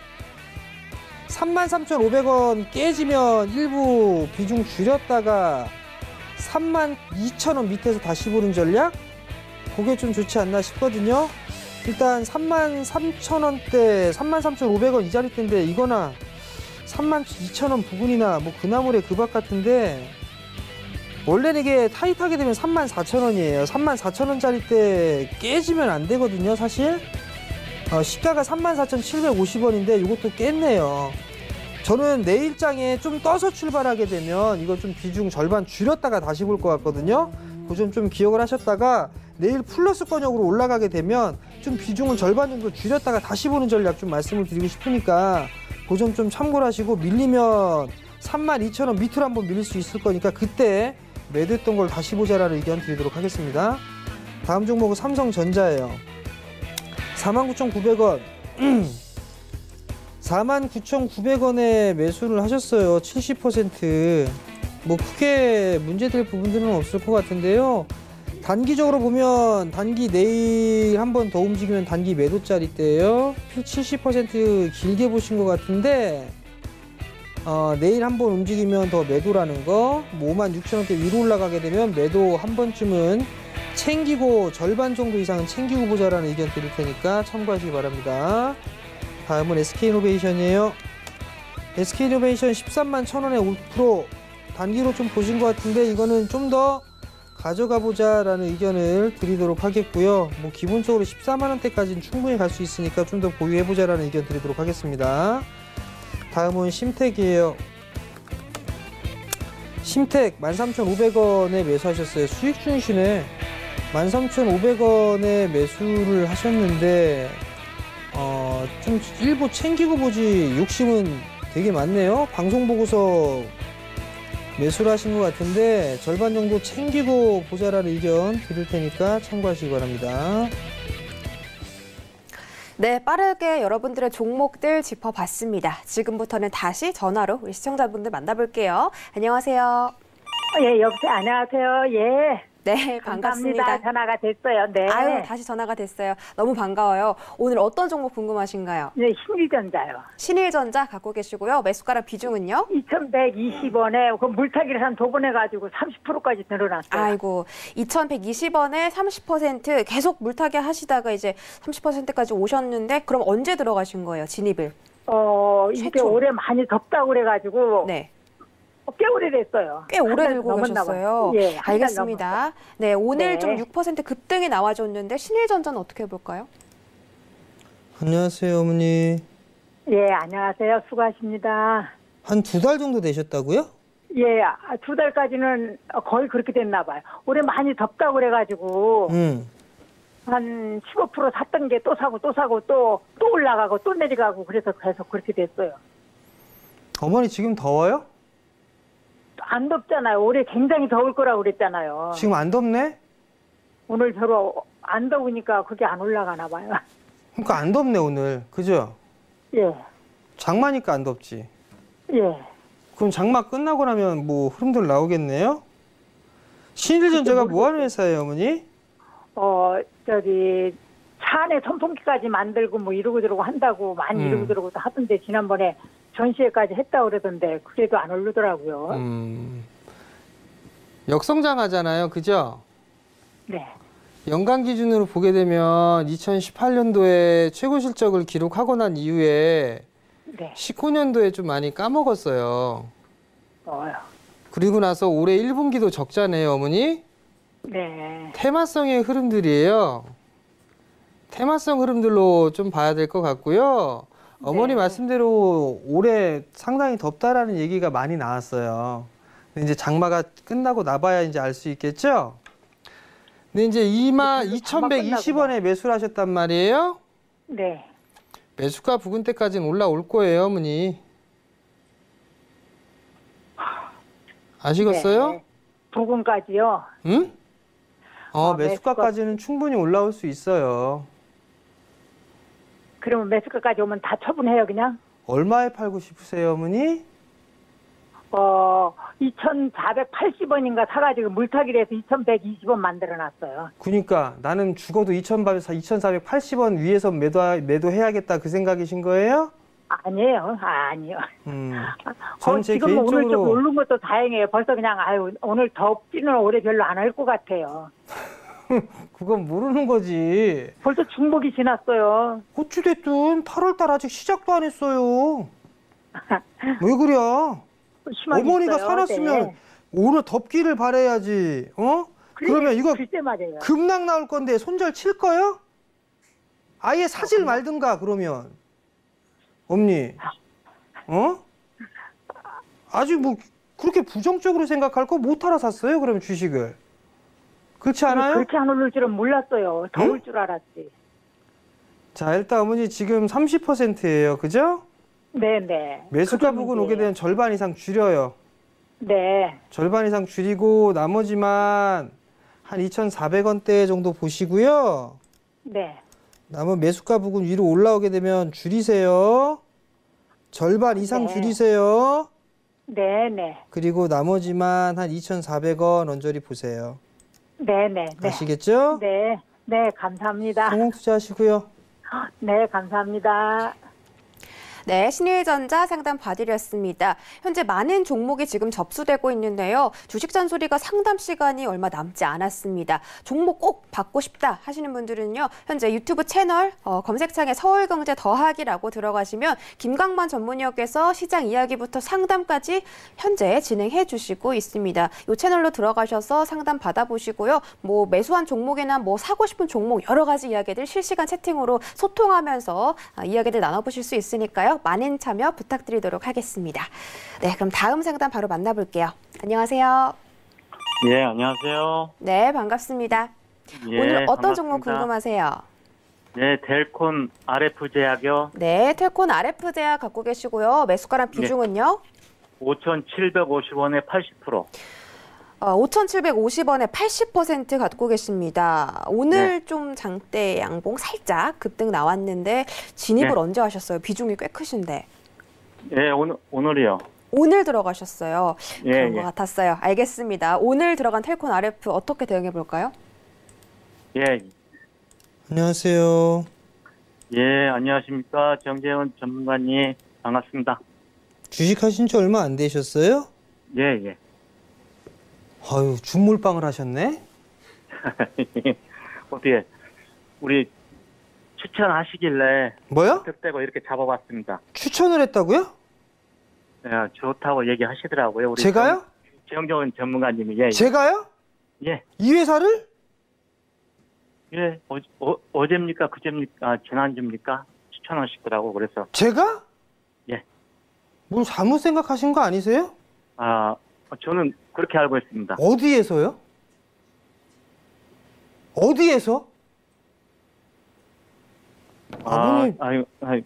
33,500원 깨지면 일부 비중 줄였다가 32,000원 밑에서 다시 보는 전략? 그게 좀 좋지 않나 싶거든요. 일단 33,000원대 33,500원 이 자리 때인데, 이거나 32,000원 부근이나 뭐 그나물의 그 밖 같은데, 원래는 이게 타이트하게 되면 34,000원이에요. 34,000원짜리 때 깨지면 안 되거든요, 사실. 시가가 34,750원인데 이것도 깼네요. 저는 내일장에 좀 떠서 출발하게 되면 이거 좀 비중 절반 줄였다가 다시 볼 것 같거든요. 그 점 좀 기억을 하셨다가 내일 플러스권역으로 올라가게 되면 좀 비중을 절반 정도 줄였다가 다시 보는 전략 좀 말씀을 드리고 싶으니까 그 점 좀 참고를 하시고, 밀리면 32,000원 밑으로 한번 밀릴 수 있을 거니까 그때 매도했던 걸 다시 보자라는 의견 드리도록 하겠습니다. 다음 종목은 삼성전자예요. 49,900원 49,900원에 매수를 하셨어요. 70%. 뭐 크게 문제될 부분들은 없을 것 같은데요. 단기적으로 보면 단기 내일 한 번 더 움직이면 단기 매도짜리 때예요. 70% 길게 보신 것 같은데, 내일 한 번 움직이면 더 매도라는 거, 56,000원대 위로 올라가게 되면 매도 한 번쯤은 챙기고, 절반 정도 이상은 챙기고 보자라는 의견 드릴 테니까 참고하시기 바랍니다. 다음은 SK이노베이션이에요. SK이노베이션 13만 1,000원에 5% 단기로 좀 보신 것 같은데, 이거는 좀 더 가져가 보자라는 의견을 드리도록 하겠고요. 뭐 기본적으로 14만원대까지는 충분히 갈 수 있으니까 좀 더 보유해 보자라는 의견 드리도록 하겠습니다. 다음은 심택이에요. 심택 13,500원에 매수하셨어요. 수익 중이시네. 13,500원에 매수를 하셨는데, 좀 일부 챙기고 보지 욕심은 되게 많네요. 방송 보고서 매수를 하신 것 같은데, 절반 정도 챙기고 보자라는 의견 드릴 테니까 참고하시기 바랍니다. 네, 빠르게 여러분들의 종목들 짚어봤습니다. 지금부터는 다시 전화로 우리 시청자분들 만나볼게요. 안녕하세요. 예, 여보세요. 안녕하세요. 예. 네, 반갑습니다. 감사합니다. 전화가 됐어요. 네. 아유, 다시 전화가 됐어요. 너무 반가워요. 오늘 어떤 종목 궁금하신가요? 네, 신일전자요. 신일전자 갖고 계시고요. 매수가랑 비중은요? 2,120원에 그 물타기를 한 두 번 해가지고 30%까지 늘어났어요. 아이고, 2,120원에 30% 계속 물타기 하시다가 이제 30%까지 오셨는데 그럼 언제 들어가신 거예요, 진입을? 이게 최초. 올해 많이 덥다고 그래가지고 네. 꽤 오래됐어요. 꽤 오래 한 달 들고 넘었나 가셨어요. 봐요. 예, 한달 알겠습니다. 네, 오늘 네. 좀 6% 급등이 나와줬는데 신일전자는 어떻게 볼까요? 안녕하세요, 어머니. 예, 안녕하세요. 수고하십니다. 한 2달 정도 되셨다고요? 예, 2달까지는 거의 그렇게 됐나 봐요. 올해 많이 덥다고 그래가지고 한 15% 샀던 게 또 사고 또 올라가고 또 내려가고 그래서 계속 그렇게 됐어요. 어머니 지금 더워요? 안 덥잖아요. 올해 굉장히 더울 거라고 그랬잖아요. 지금 안 덥네? 오늘 별로 안 더우니까 그게 안 올라가나 봐요. 그러니까 안 덥네 오늘. 그죠? 예, 장마니까 안 덥지. 예. 그럼 장마 끝나고 나면 뭐 흐름들 나오겠네요? 신일전자가 뭐 하는 회사예요, 어머니? 차 안에 선풍기까지 만들고 뭐 이러고 저러고 한다고 많이 이러고 저러고 하던데 지난번에 전시회까지 했다고 그러던데 그래도 안 오르더라고요. 역성장하잖아요, 그죠? 네. 연간 기준으로 보게 되면 2018년도에 최고 실적을 기록하고 난 이후에 네. 19년도에 좀 많이 까먹었어요. 그리고 나서 올해 1분기도 적자네요, 어머니. 네. 테마성의 흐름들이에요. 테마성 흐름들로 좀 봐야 될 것 같고요. 어머니 말씀대로 올해 상당히 덥다라는 얘기가 많이 나왔어요. 근데 이제 장마가 끝나고 나봐야 이제 알 수 있겠죠? 근데 이제 22,120원에 매수를 하셨단 말이에요? 네. 매수가 부근 때까지는 올라올 거예요, 어머니. 아시겠어요? 네. 부근까지요? 응? 매수가까지는 충분히 올라올 수 있어요. 그러면 매수가까지 오면 다 처분해요, 그냥? 얼마에 팔고 싶으세요, 어머니? 2,480원인가 사가지고 물타기를 해서 2,120원 만들어놨어요. 그러니까 나는 죽어도 2,480원 위에서 매도해야겠다 그 생각이신 거예요? 아니에요. 아니요. 전 제 지금 오늘 좀 개인적으로 오른 것도 다행이에요. 벌써 그냥 오늘 덥지는 올해 별로 안 할 것 같아요. 그건 모르는 거지. 벌써 중복이 지났어요. 어찌됐든 8월달 아직 시작도 안 했어요. 왜 그래? 어머니가 있어요, 사놨으면 네. 오늘 덥기를 바라야지. 그러면 이거 글쎄 말이에요. 급락 나올 건데 손절 칠 거요? 아예 사질 말든가 그러면. 어머니. 아직 뭐 그렇게 부정적으로 생각할 거 못 알아 샀어요? 그러면 주식을. 그렇지 않아요? 그렇게 안 오를 줄은 몰랐어요. 더울 줄 알았지. 자, 일단 어머니 지금 30%예요. 그죠? 네네. 매수가 부근 오게 되면 절반 이상 줄여요. 네. 절반 이상 줄이고 나머지만 한 2,400원대 정도 보시고요. 네. 남은 매수가 부근 위로 올라오게 되면 줄이세요. 절반 이상 네. 줄이세요. 네네. 그리고 나머지만 한 2,400원 언저리 보세요. 네네. 네. 아시겠죠? 네. 네, 감사합니다. 성공 투자하시고요. 네, 감사합니다. 네, 신일전자 상담 봐드렸습니다. 현재 많은 종목이 지금 접수되고 있는데요. 주식 잔소리가 상담 시간이 얼마 남지 않았습니다. 종목 꼭 받고 싶다 하시는 분들은요. 현재 유튜브 채널 검색창에 서울경제 더하기라고 들어가시면 김강만 전문의역에서 시장 이야기부터 상담까지 현재 진행해 주시고 있습니다. 이 채널로 들어가셔서 상담 받아보시고요. 뭐 매수한 종목이나 뭐 사고 싶은 종목 여러 가지 이야기들 실시간 채팅으로 소통하면서 이야기들 나눠보실 수 있으니까요. 많은 참여 부탁드리도록 하겠습니다. 네, 그럼 다음 상담 바로 만나볼게요. 안녕하세요. 예, 안녕하세요. 네, 반갑습니다. 예, 오늘 어떤 반갑습니다. 종목 궁금하세요? 네, 델콘 RF제약이요. 네, 텔콘 RF제약 갖고 계시고요. 매수가랑 비중은요? 5,750원에 80%. 5,750원에 80% 갖고 계십니다. 오늘 네. 좀 장대 양봉 살짝 급등 나왔는데 진입을 네. 언제 하셨어요? 비중이 꽤 크신데. 예, 오늘이요. 오늘 들어가셨어요. 예, 그런 것 예. 같았어요. 알겠습니다. 오늘 들어간 텔콘 RF 어떻게 대응해 볼까요? 예, 안녕하세요. 예, 안녕하십니까. 정재훈 전문가님. 반갑습니다. 주식하신 지 얼마 안 되셨어요? 예, 예. 아유, 준몰빵을 하셨네? 어떻게, 우리 추천하시길래. 뭐요? 득되고 이렇게 잡아봤습니다. 추천을 했다고요? 예, 좋다고 얘기하시더라고요. 우리 제가요? 정재훈 전문가님이. 예, 예. 제가요? 예. 이 회사를? 예, 어제입니까? 그제입니까? 지난주입니까? 추천하시더라고. 그래서. 제가? 예. 뭘 잘못 생각하신 거 아니세요? 저는 그렇게 알고 있습니다. 어디에서요? 어디에서? 아버님, 아유.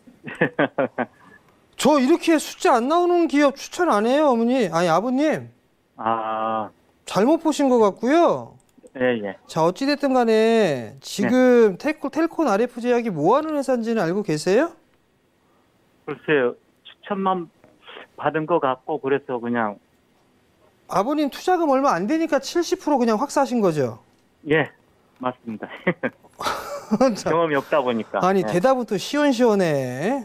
저 이렇게 숫자 안 나오는 기업 추천 안 해요, 어머니. 아니, 아버님. 잘못 보신 것 같고요. 예, 예. 자, 어찌됐든 간에 지금 텔콘 RF 제약이 뭐 하는 회사인지는 알고 계세요? 글쎄요. 추천만 받은 것 같고, 그래서 그냥. 아버님 투자금 얼마 안 되니까 70% 그냥 확 사신 거죠? 예, 맞습니다. 자, 경험이 없다 보니까. 아니, 예. 대답은 또 시원시원해.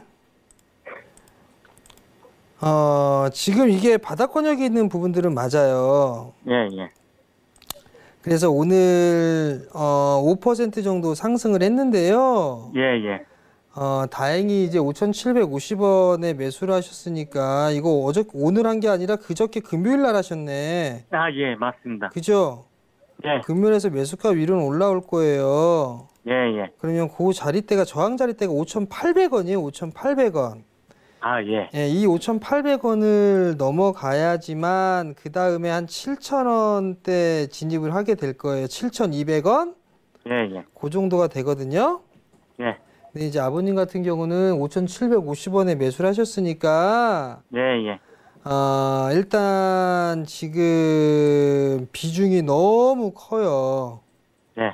지금 이게 바닥권역이 있는 부분들은 맞아요. 예, 예. 그래서 오늘 5% 정도 상승을 했는데요. 예, 예. 다행히 이제 5,750원에 매수를 하셨으니까 이거 오늘 한 게 아니라 그저께 금요일 날 하셨네. 예, 맞습니다. 그죠? 예. 금요일에서 매수가 위로는 올라올 거예요. 예, 예. 그러면 그 자리대가 저항 자리대가 5,800원이에요. 5,800원. 예. 예, 이 5,800원을 넘어가야지만 그 다음에 한 7,000원대 진입을 하게 될 거예요. 7,200원? 예, 예. 그 정도가 되거든요. 예. 근데 이제 아버님 같은 경우는 5,750원에 매수를 하셨으니까 예, 예. 일단 지금 비중이 너무 커요. 예.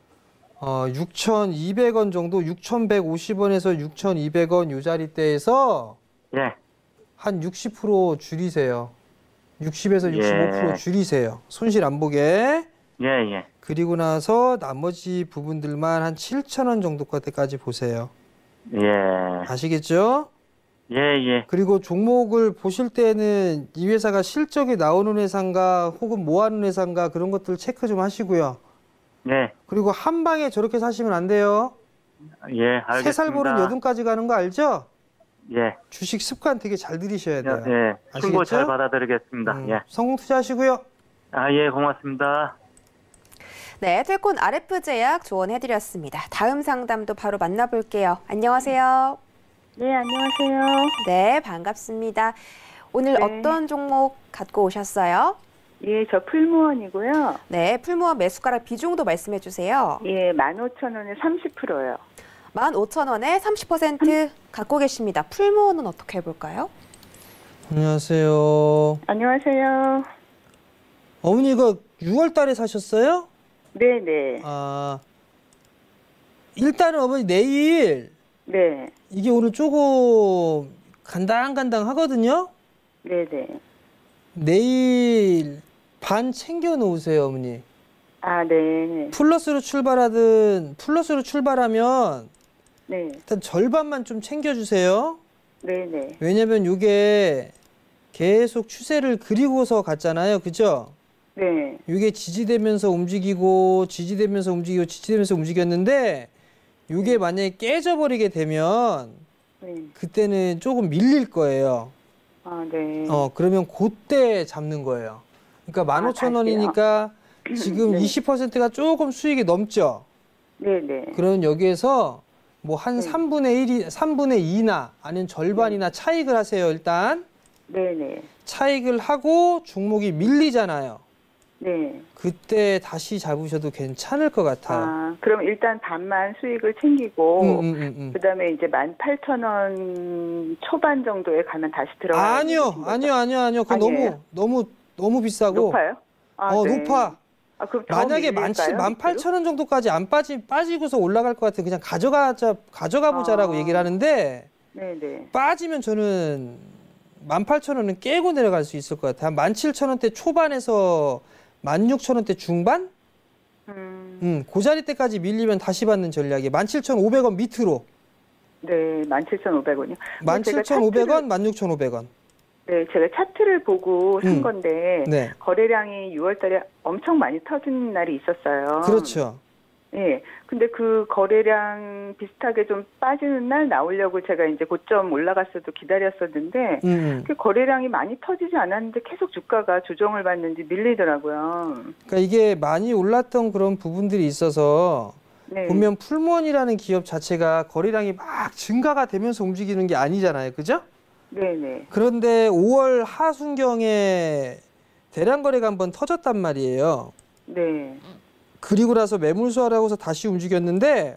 6,200원 정도, 6,150원에서 6,200원 요 자리대에서 예. 한 60% 줄이세요. 60에서 65% 예. 줄이세요. 손실 안 보게. 예, 예. 그리고 나서 나머지 부분들만 한 7,000원 정도까지 보세요. 예. 아시겠죠? 예, 예. 그리고 종목을 보실 때는 이 회사가 실적이 나오는 회사인가 혹은 뭐 하는 회사인가 그런 것들 체크 좀 하시고요. 예. 그리고 한 방에 저렇게 사시면 안 돼요. 예, 알겠습니다. 3살 보는 여든까지 가는 거 알죠? 예. 주식 습관 되게 잘 들이셔야 돼요. 예. 충고 아시겠죠? 잘 받아드리겠습니다. 예. 성공 투자하시고요. 예, 고맙습니다. 네, 텔콘 RF 제약 조언해드렸습니다. 다음 상담도 바로 만나볼게요. 안녕하세요. 네, 안녕하세요. 네, 반갑습니다. 오늘 네. 어떤 종목 갖고 오셨어요? 예, 저 풀무원이고요. 네, 풀무원 매수가락 비중도 말씀해 주세요. 예, 15,000원에 30%요. 15,000원에 30% 갖고 계십니다. 풀무원은 어떻게 해볼까요? 안녕하세요. 안녕하세요. 어머니 이거 6월 달에 사셨어요? 네네. 일단은 어머니 내일 네. 이게 오늘 조금 간당간당 하거든요? 네네. 내일 반 챙겨 놓으세요, 어머니. 네. 플러스로 출발하면 네. 일단 절반만 좀 챙겨주세요. 네네. 왜냐면 이게 계속 추세를 그리고서 갔잖아요. 그죠? 네. 이게 지지되면서 움직이고 지지되면서 움직이고 지지되면서 움직였는데 이게 만약에 깨져버리게 되면 네. 그때는 조금 밀릴 거예요. 네. 그러면 그때 잡는 거예요. 그러니까 15,000원이니까 지금 네. 20%가 조금 수익이 넘죠? 네네. 그러면 여기에서 뭐 한 3분의 2나 아니면 절반이나 차익을 하세요, 일단. 네네. 차익을 하고 종목이 밀리잖아요. 네. 그때 다시 잡으셔도 괜찮을 것 같아요. 그럼 일단 반만 수익을 챙기고, 그 다음에 이제 18,000원 초반 정도에 가면 다시 들어가요? 아니요. 그거 너무 비싸고. 높아요? 네. 높아. 그럼 더 만약에 밀릴까요? 18,000원 정도까지 안 빠지고서 올라갈 것 같으면 그냥 가져가 보자라고 얘기를 하는데 네네. 빠지면 저는 18,000원은 깨고 내려갈 수 있을 것 같아요. 한 17,000원대 초반에서 16,000원대 중반? 그 자리대까지 밀리면 다시 받는 전략이에요. 17,500원 밑으로. 네, 17,500원이요. 17,500원, 16,500원. 네, 제가 차트를 보고 산 건데 네. 거래량이 6월 달에 엄청 많이 터진 날이 있었어요. 그렇죠. 네, 근데 그 거래량 비슷하게 좀 빠지는 날 나오려고 제가 이제 고점 올라갔어도 기다렸었는데 그 거래량이 많이 터지지 않았는데 계속 주가가 조정을 받는지 밀리더라고요. 그러니까 이게 많이 올랐던 그런 부분들이 있어서 네. 보면 풀무원이라는 기업 자체가 거래량이 막 증가가 되면서 움직이는 게 아니잖아요. 그죠? 네네. 그런데 5월 하순경에 대량 거래가 한번 터졌단 말이에요. 네. 그리고 나서 매물 소화하고서 다시 움직였는데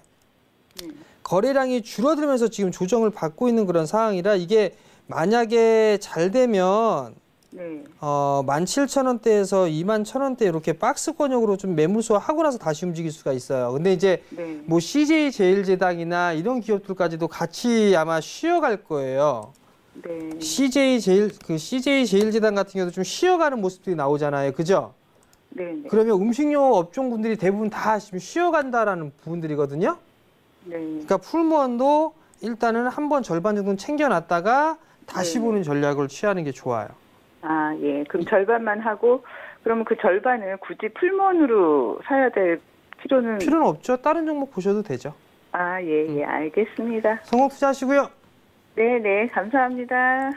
거래량이 줄어들면서 지금 조정을 받고 있는 그런 상황이라 이게 만약에 잘 되면 네. 17,000원대에서 21,000원대 이렇게 박스 권역으로 좀 매물 소화하고 나서 다시 움직일 수가 있어요. 근데 이제 네. 뭐 CJ 제일제당이나 이런 기업들까지도 같이 아마 쉬어갈 거예요. 네. CJ 제일제당 같은 경우도 좀 쉬어가는 모습들이 나오잖아요. 그죠? 네. 그러면 음식료 업종군들이 대부분 다 지금 쉬어간다라는 부분들이거든요. 네. 그러니까 풀무원도 일단은 한번 절반 정도는 챙겨놨다가 다시 보는 전략을 취하는 게 좋아요. 아, 예. 그럼 절반만 하고 그러면 그 절반을 굳이 풀무원으로 사야 될 필요는 없죠. 다른 종목 보셔도 되죠. 아, 예, 예. 알겠습니다. 성공 투자하시고요. 네, 네. 감사합니다.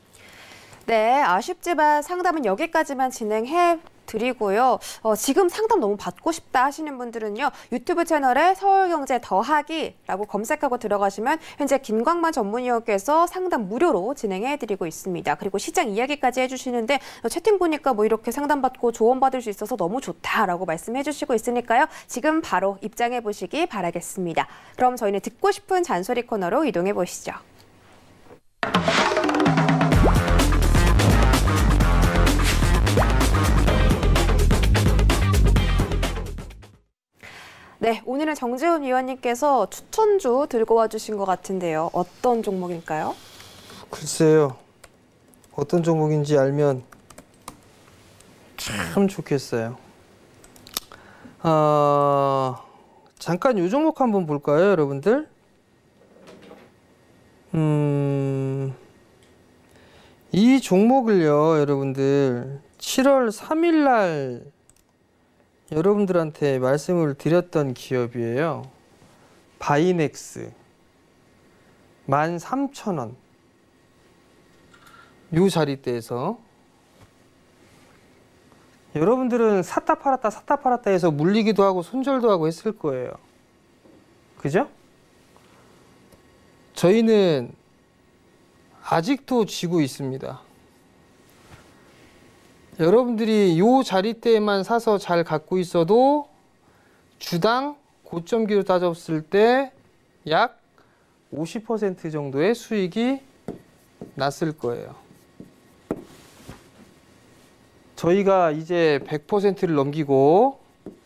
네, 아쉽지만 상담은 여기까지만 진행해 드리고요. 지금 상담 너무 받고 싶다 하시는 분들은요. 유튜브 채널에 서울경제 더하기라고 검색하고 들어가시면 현재 김광만 전문위원께서 상담 무료로 진행해드리고 있습니다. 그리고 시장 이야기까지 해주시는데 채팅 보니까 뭐 이렇게 상담받고 조언받을 수 있어서 너무 좋다라고 말씀해주시고 있으니까요. 지금 바로 입장해보시기 바라겠습니다. 그럼 저희는 듣고 싶은 잔소리 코너로 이동해보시죠. 네, 오늘은 정재훈 위원님께서 추천주 들고 와주신 것 같은데요. 어떤 종목일까요? 글쎄요. 어떤 종목인지 알면 참 좋겠어요. 잠깐 이 종목 한번 볼까요, 여러분들? 이 종목을요, 여러분들 7월 3일 날 여러분들한테 말씀을 드렸던 기업이에요. 바이넥스 13,000원 요 자리대에서 여러분들은 샀다 팔았다 해서 물리기도 하고 손절도 하고 했을 거예요. 그죠? 저희는 아직도 지고 있습니다. 여러분들이 요 자리대에만 사서 잘 갖고 있어도 주당 고점기로 따졌을 때 약 50% 정도의 수익이 났을 거예요. 저희가 이제 100%를 넘기고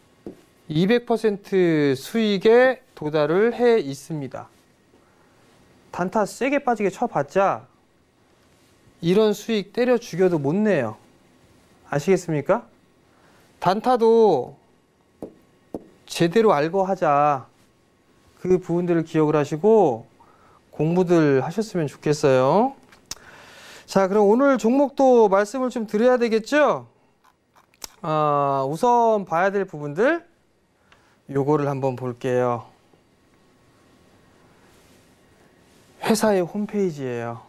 200% 수익에 도달을 해 있습니다. 단타 세게 빠지게 쳐봤자 이런 수익 때려 죽여도 못 내요. 아시겠습니까? 단타도 제대로 알고 하자. 그 부분들을 기억을 하시고 공부들 하셨으면 좋겠어요. 자, 그럼 오늘 종목도 말씀을 좀 드려야 되겠죠? 우선 봐야 될 부분들 요거를 한번 볼게요. 회사의 홈페이지예요.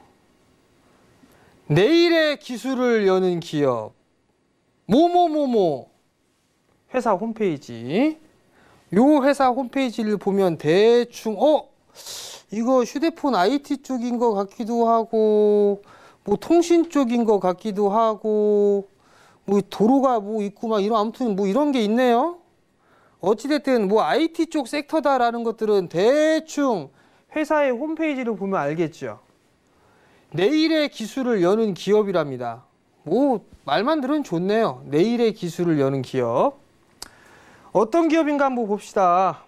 내일의 기술을 여는 기업 뭐뭐뭐뭐 회사 홈페이지. 요 회사 홈페이지를 보면 대충 이거 휴대폰 IT 쪽인 것 같기도 하고 뭐 통신 쪽인 것 같기도 하고 뭐 도로가 뭐 있고 막 이런 아무튼 뭐 이런 게 있네요. 어찌됐든 뭐 IT 쪽 섹터다라는 것들은 대충 회사의 홈페이지를 보면 알겠죠. 내일의 기술을 여는 기업이랍니다. 뭐 말만 들으면 좋네요. 내일의 기술을 여는 기업. 어떤 기업인가 한번 봅시다.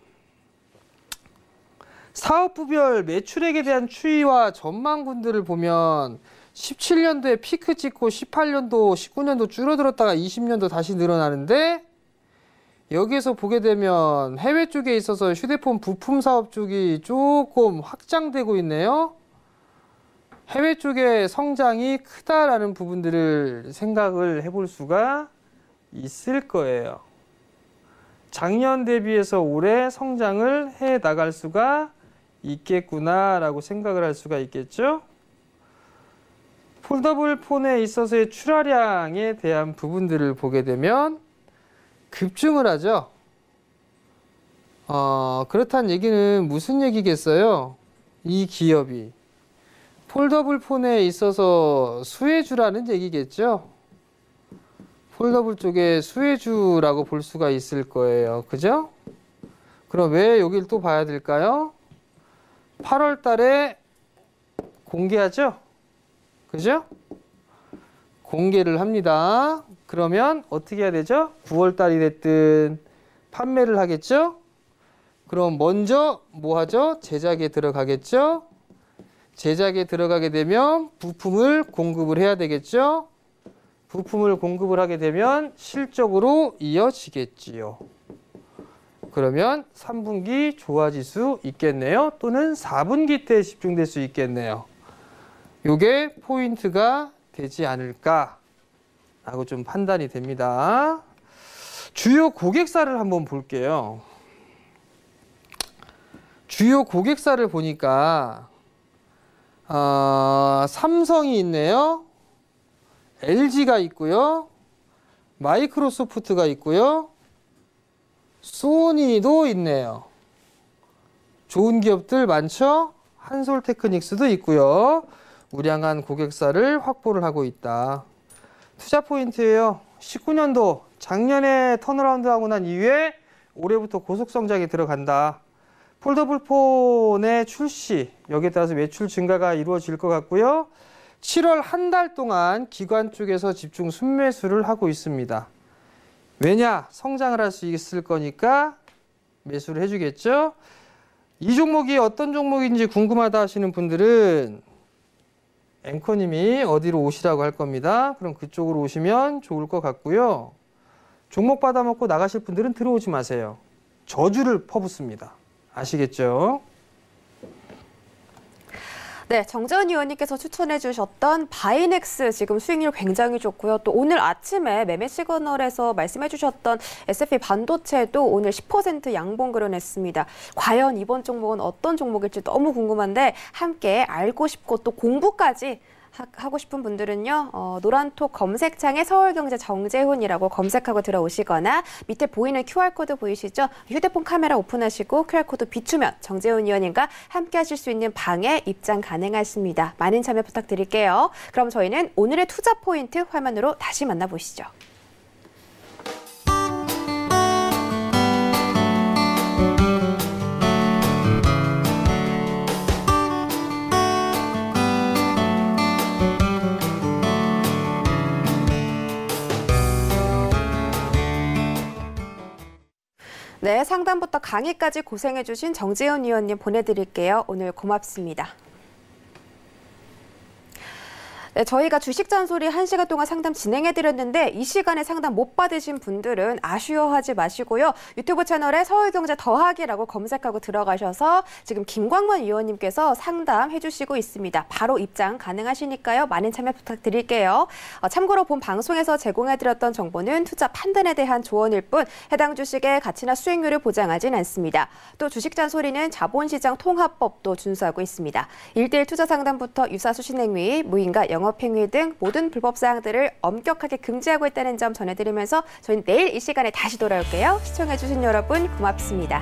사업부별 매출액에 대한 추이와 전망군들을 보면 17년도에 피크 찍고 18년도, 19년도 줄어들었다가 20년도 다시 늘어나는데 여기에서 보게 되면 해외 쪽에 있어서 휴대폰 부품 사업 쪽이 조금 확장되고 있네요. 해외 쪽의 성장이 크다라는 부분들을 생각을 해볼 수가 있을 거예요. 작년 대비해서 올해 성장을 해 나갈 수가 있겠구나라고 생각을 할 수가 있겠죠. 폴더블 폰에 있어서의 출하량에 대한 부분들을 보게 되면 급증을 하죠. 그렇다는 얘기는 무슨 얘기겠어요? 이 기업이 폴더블 폰에 있어서 수혜주라는 얘기겠죠. 폴더블 쪽에 수혜주라고 볼 수가 있을 거예요. 그죠? 그럼 왜 여기를 또 봐야 될까요? 8월 달에 공개하죠? 그죠? 공개를 합니다. 그러면 어떻게 해야 되죠? 9월 달이 됐든 판매를 하겠죠? 그럼 먼저 뭐 하죠? 제작에 들어가겠죠? 제작에 들어가게 되면 부품을 공급을 해야 되겠죠? 부품을 공급을 하게 되면 실적으로 이어지겠지요. 그러면 3분기 좋아질 수 있겠네요. 또는 4분기 때 집중될 수 있겠네요. 요게 포인트가 되지 않을까 라고 좀 판단이 됩니다. 주요 고객사를 한번 볼게요. 주요 고객사를 보니까 삼성이 있네요. LG가 있고요. 마이크로소프트가 있고요. 소니도 있네요. 좋은 기업들 많죠? 한솔테크닉스도 있고요. 우량한 고객사를 확보를 하고 있다. 투자 포인트예요. 19년도 작년에 턴어라운드하고 난 이후에 올해부터 고속성장에 들어간다. 폴더블 폰의 출시, 여기에 따라서 매출 증가가 이루어질 것 같고요. 7월 한 달 동안 기관 쪽에서 집중 순매수를 하고 있습니다. 왜냐? 성장을 할 수 있을 거니까 매수를 해주겠죠. 이 종목이 어떤 종목인지 궁금하다 하시는 분들은 앵커님이 어디로 오시라고 할 겁니다. 그럼 그쪽으로 오시면 좋을 것 같고요. 종목 받아먹고 나가실 분들은 들어오지 마세요. 저주를 퍼붓습니다. 아시겠죠? 네, 정재원 의원님께서 추천해 주셨던 바이넥스 지금 수익률 굉장히 좋고요. 또 오늘 아침에 매매 시그널에서 말씀해 주셨던 SFA 반도체도 오늘 10% 양봉 그려냈습니다. 과연 이번 종목은 어떤 종목일지 너무 궁금한데 함께 알고 싶고 또 공부까지 하고 싶은 분들은요. 노란톡 검색창에 서울경제 정재훈이라고 검색하고 들어오시거나 밑에 보이는 QR코드 보이시죠? 휴대폰 카메라 오픈하시고 QR코드 비추면 정재훈 의원님과 함께 하실 수 있는 방에 입장 가능하십니다. 많은 참여 부탁드릴게요. 그럼 저희는 오늘의 투자 포인트 화면으로 다시 만나보시죠. 네, 상담부터 강의까지 고생해주신 정재훈 의원님 보내드릴게요. 오늘 고맙습니다. 네, 저희가 주식 잔소리 1시간 동안 상담 진행해드렸는데 이 시간에 상담 못 받으신 분들은 아쉬워하지 마시고요. 유튜브 채널에 서울경제 더하기라고 검색하고 들어가셔서 지금 김광만 의원님께서 상담해주시고 있습니다. 바로 입장 가능하시니까요. 많은 참여 부탁드릴게요. 참고로 본 방송에서 제공해드렸던 정보는 투자 판단에 대한 조언일 뿐 해당 주식의 가치나 수익률을 보장하진 않습니다. 또 주식 잔소리는 자본시장 통합법도 준수하고 있습니다. 1:1 투자 상담부터 유사수신행위, 무인가 영업행위 등 모든 불법 사항들을 엄격하게 금지하고 있다는 점 전해드리면서 저희는 내일 이 시간에 다시 돌아올게요. 시청해주신 여러분 고맙습니다.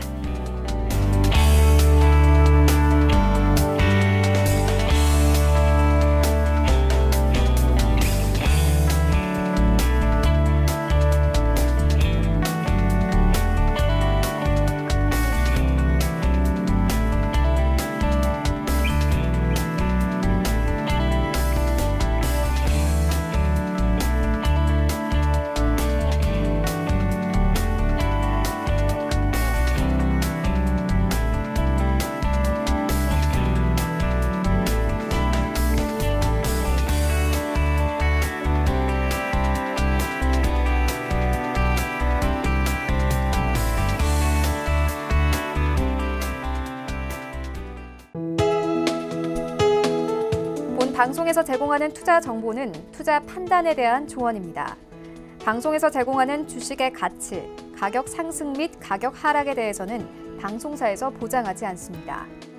방송에서 제공하는 투자 정보는 투자 판단에 대한 조언입니다. 방송에서 제공하는 주식의 가치, 가격 상승 및 가격 하락에 대해서는 방송사에서 보장하지 않습니다.